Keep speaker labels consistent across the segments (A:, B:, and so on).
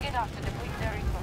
A: Get up to deplete their info.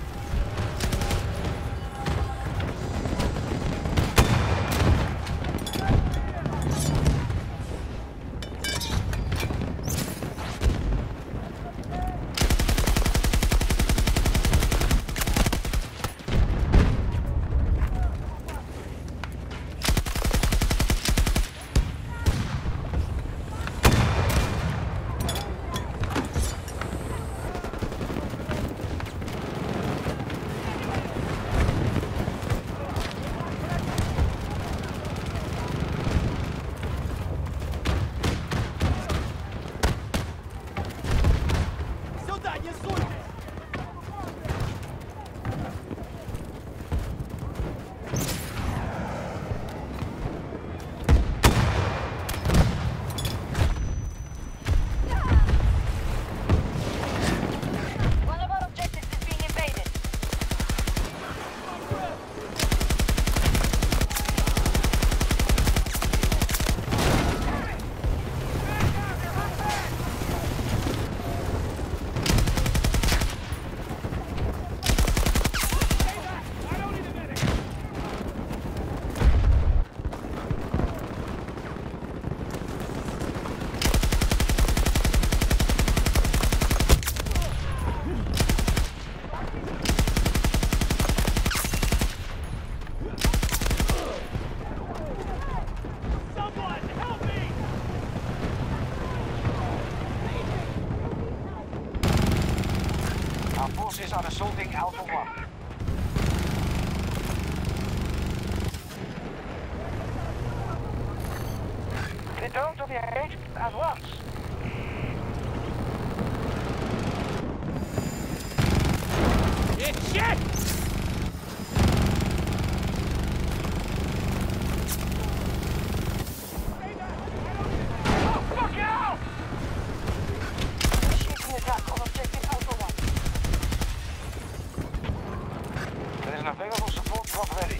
B: Our forces are assaulting Alpha 1. Return to the engagement at once.
C: Shit!
B: There is an available support drop ready.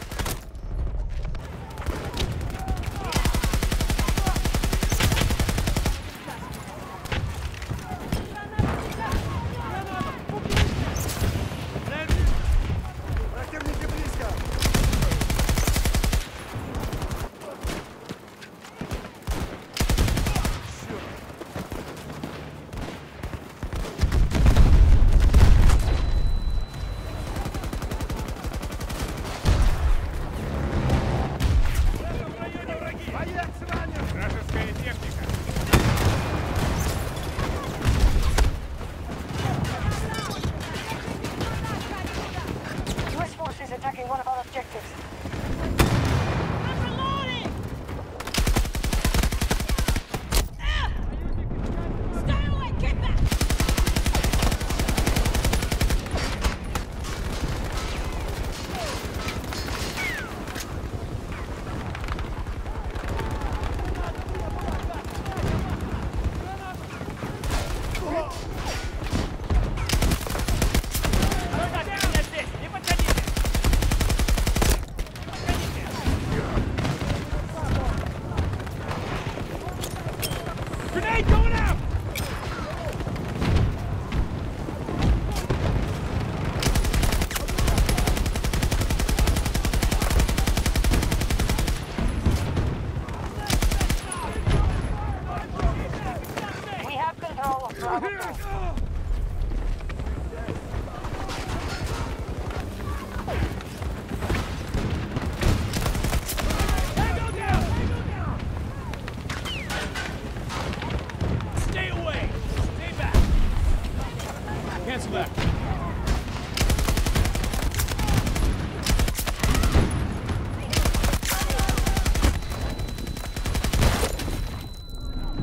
C: Вражеская техника.
A: US forces attacking one of our objectives.
C: Grenade going out!
A: We have control of Bravo 2.
C: Stay away! Stay back! Cancel that.